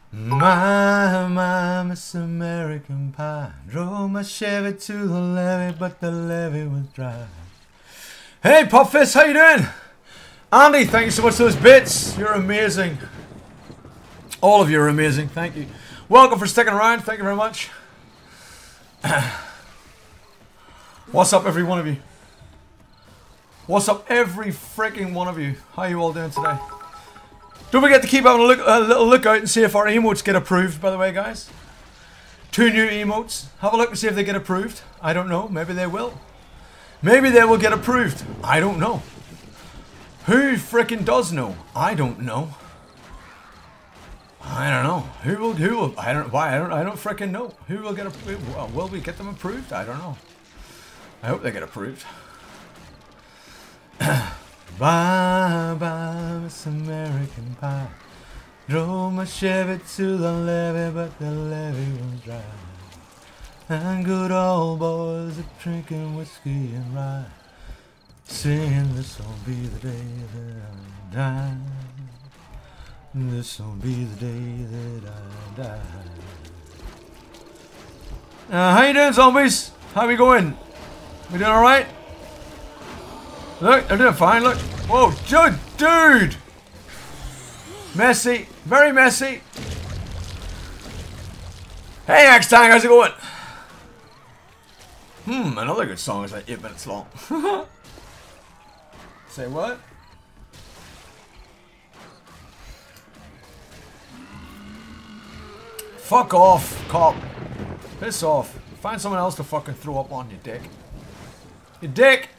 My Miss American Pie drove my Chevy to the levee, but the levee was dry. Hey, Popfist, how you doing? Andy, thank you so much for those bits. You're amazing. All of you are amazing. Thank you. Welcome for sticking around. Thank you very much. What's up, every one of you? What's up, every freaking one of you? How are you all doing today? Don't forget to keep having a little look out and see if our emotes get approved, by the way, guys. 2 new emotes. Have a look and see if they get approved. I don't know. Maybe they will. Maybe they will get approved. I don't know. Who freaking does know? I don't know. I don't know. Who will, I don't freaking know. Who will get approved? Well, will we get them approved? I don't know. I hope they get approved. Bye bye, Miss American Pie. Drove my Chevy to the levee, but the levee was dry. And good old boys are drinking whiskey and rye, singing this will be the day that I die. This will be the day that I die. How you doing, zombies? How we going? We doing alright? Look, they're doing fine, look. Whoa, dude! Messy. Very messy. Hey, X-Tang, how's it going? Another good song is like 8 minutes long. Say what? Fuck off, cop. Piss off. Find someone else to fucking throw up on, you dick. You dick!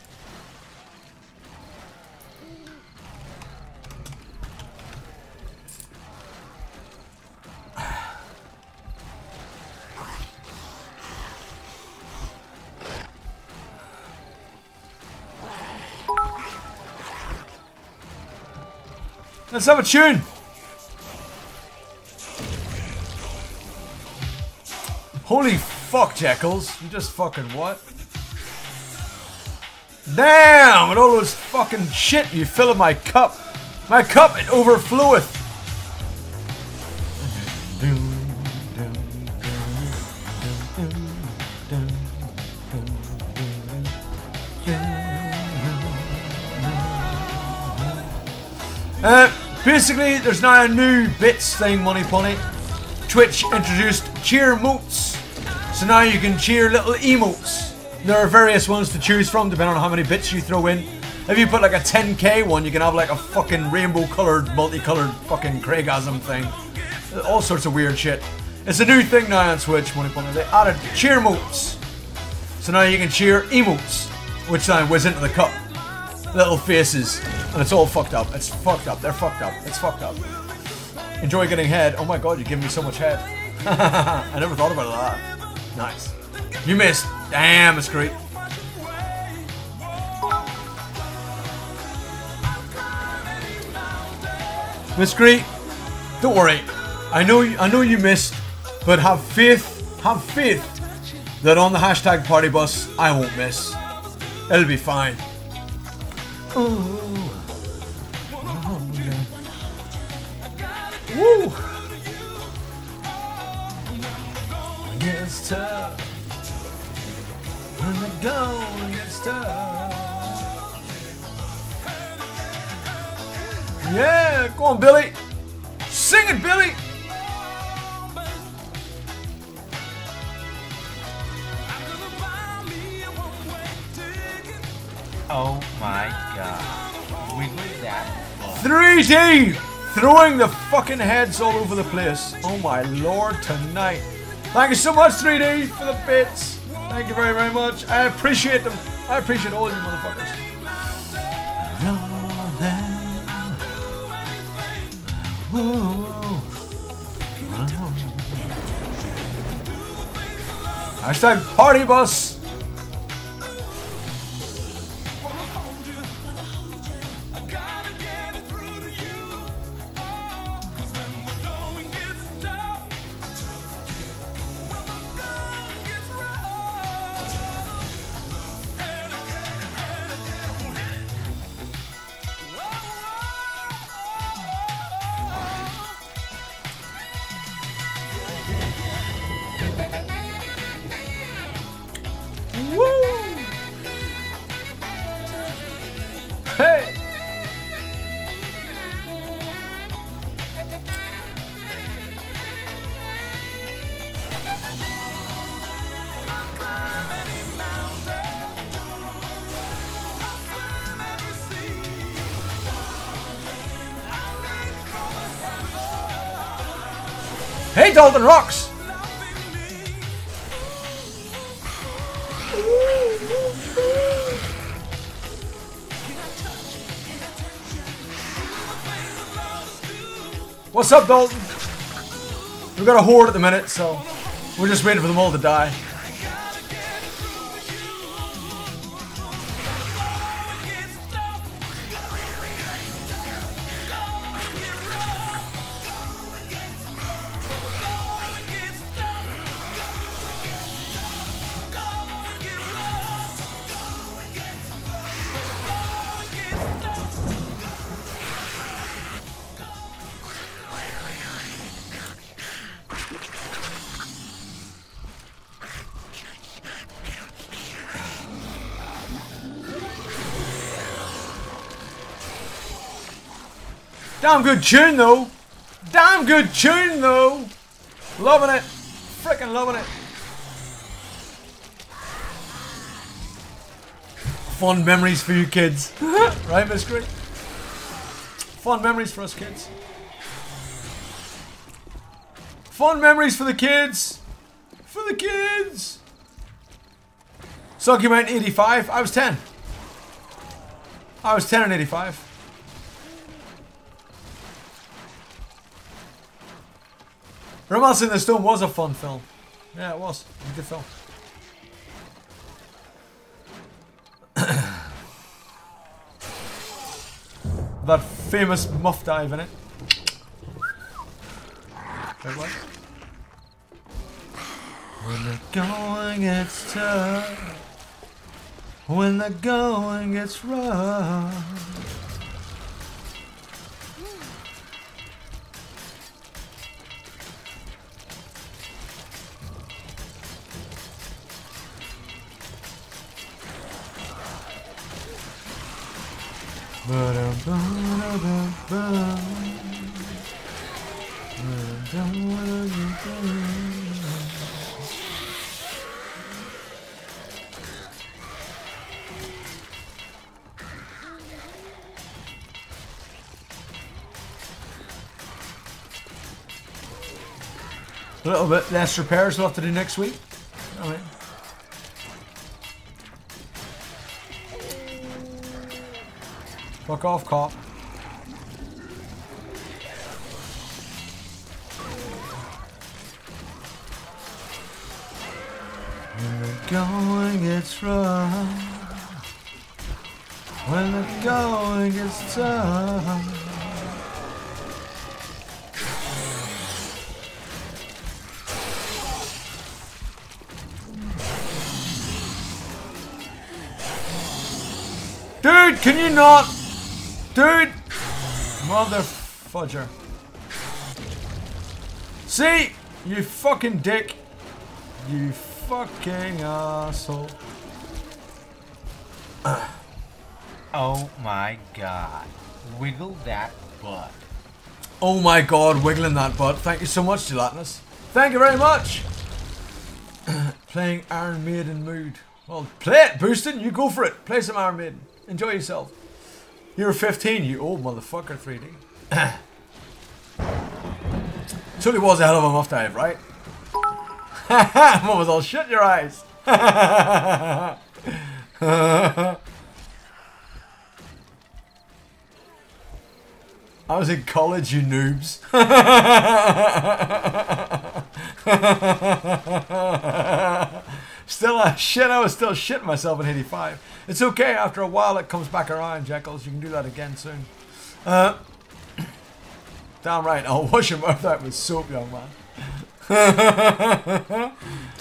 Let's have a tune! Holy fuck, Jekyll's. You just fucking what? Damn! And all those fucking shit you fill in my cup. My cup, it overfloweth. Basically, there's now a new bits thing, Money Pony. Twitch introduced cheer emotes. So now you can cheer little emotes. There are various ones to choose from depending on how many bits you throw in. If you put like a 10k one, you can have like a fucking rainbow coloured, multicolored fucking Craigasm thing. All sorts of weird shit. It's a new thing now on Twitch, Money Pony. They added cheer emotes. So now you can cheer emotes, which then whiz into the cup. Little faces. And it's all fucked up. It's fucked up. They're fucked up. It's fucked up. Enjoy getting head. Oh my god, you're giving me so much head. I never thought about that. Nice. You missed. Damn, it's great. Miss Greet, don't worry. I know you missed, but have faith that on the hashtag party bus I won't miss. It'll be fine. Ooh. Woo! It's tough. When the going gets tough. Yeah, go on, Billy. Sing it, Billy. Oh my god. We did that. 3D! Throwing the fucking heads all over the place. Oh my lord, tonight. Thank you so much, 3D, for the bits. Thank you very, very much. I appreciate them. I appreciate all of you motherfuckers. Hashtag party bus. Hey, Dalton rocks! What's up, Dalton? We've got a horde at the minute, so we're just waiting for them all to die. Damn good tune though. Damn good tune though. Loving it. Freaking loving it. Fond memories for you kids. Right, Miss Green? Fond memories for us kids. Fond memories for the kids. For the kids. Sucky went 85. I was 10. I was 10 and 85. Romance in the Stone was a fun film. Yeah, it was. It was a good film. That famous muff dive in it. Wait, what? When the going gets tough, when the going gets rough. A little bit less repairs we'll have to do next week. All right. Fuck off, cop. When the going gets rough, when the going gets tough. Dude, can you not? Dude! Mother fudger. See? You fucking dick. You fucking asshole. Oh my god. Wiggle that butt. Oh my god, wiggling that butt. Thank you so much, Gelatinous. Thank you very much. Playing Iron Maiden mood. Well, play it, Boostin'. You go for it. Play some Iron Maiden. Enjoy yourself. You're 15, you old motherfucker, 3D. Totally was a hell of a muff dive, right? Mum was all shut your eyes. I was in college, you noobs. Still I was still shitting myself in 85. It's okay, after a while it comes back around, Jackals. You can do that again soon. Damn right, I'll wash your mouth out with soap, young man. I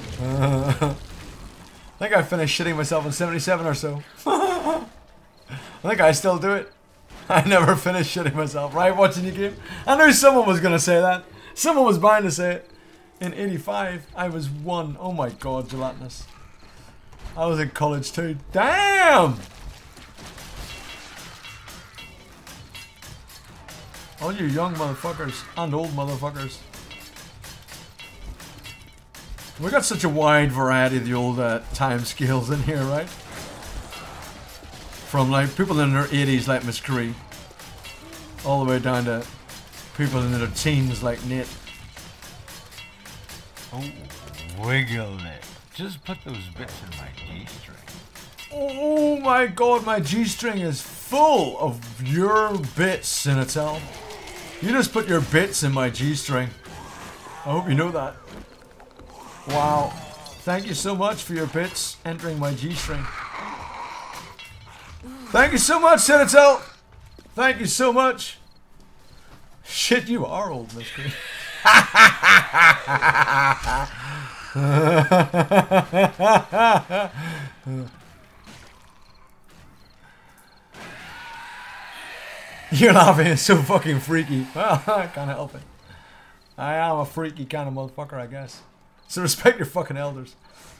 think I finished shitting myself in 77 or so. I think I still do it. I never finished shitting myself, right? Watching the game. I knew someone was going to say that. Someone was bound to say it. In 85, I was 1. Oh my god, Gelatinous. I was in college too. Damn! All you young motherfuckers and old motherfuckers. We got such a wide variety of the old time scales in here, right? From like people in their 80s like Miss Cree, all the way down to people in their teens like Nate. Oh, wiggle it. Just put those bits in my G-string. Oh my god, my G-string is full of your bits in itself. You just put your bits in my G-string. I hope you know that. Wow. Thank you so much for your bits entering my G-string. Thank you so much, Citadel. Thank you so much. Shit, you are old, mystery. You're laughing, it's so fucking freaky. Well, I can't help it. I am a freaky kind of motherfucker, I guess. So respect your fucking elders.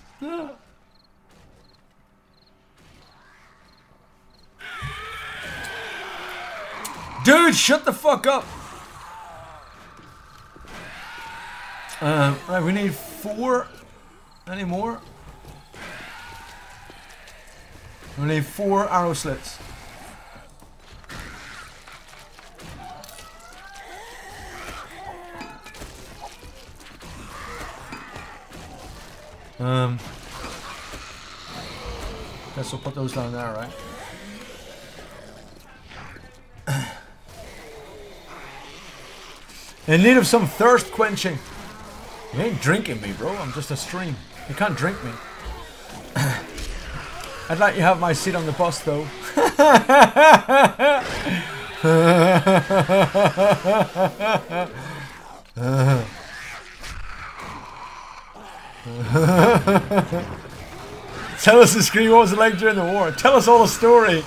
Dude, shut the fuck up! Right, we need 4. Any more? We need 4 arrow slits. Guess we'll put those down there, right? In need of some thirst quenching. You ain't drinking me, bro. I'm just a stream. You can't drink me. I'd let you have my seat on the bus, though. Tell us the screen. What was it like during the war? Tell us all the story.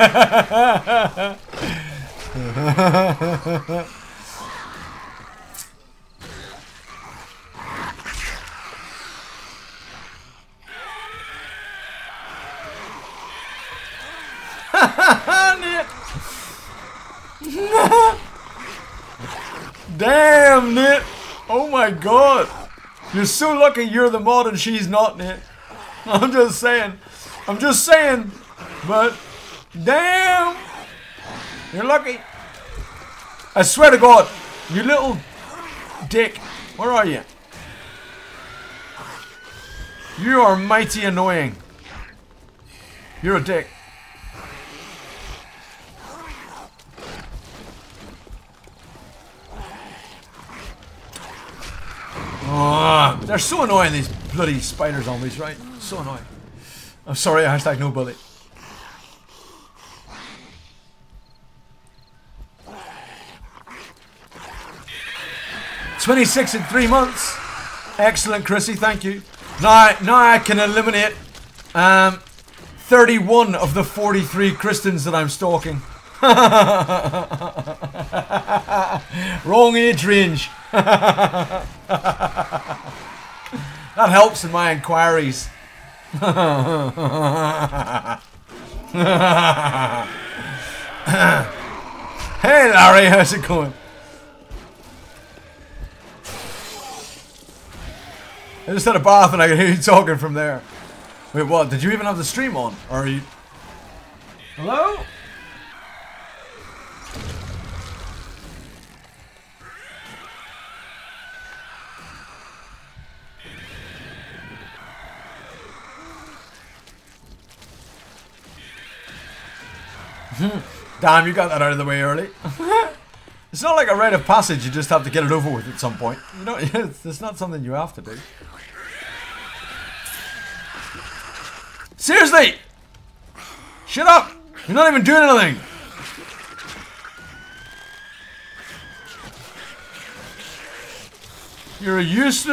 Damn, Nit! Oh my god! You're so lucky you're the mod and she's not, Nit. I'm just saying. I'm just saying. But, damn! You're lucky. I swear to God, you little dick. Where are you? You are mighty annoying. You're a dick. Oh, they're so annoying, these bloody spider zombies, right? So annoying. I'm sorry, hashtag no bully. $26 in 3 months. Excellent, Chrissy, thank you. Now I can eliminate 31 of the 43 Christians that I'm stalking. Wrong age range. That helps in my inquiries. Hey Larry, how's it going? I just had a bath and I could hear you talking from there. Wait, what? Did you even have the stream on? Or are you... Hello? Damn, you got that out of the way early. It's not like a rite of passage, you just have to get it over with at some point. You know, it's not something you have to do. Seriously! Shut up! You're not even doing anything! You're a useless...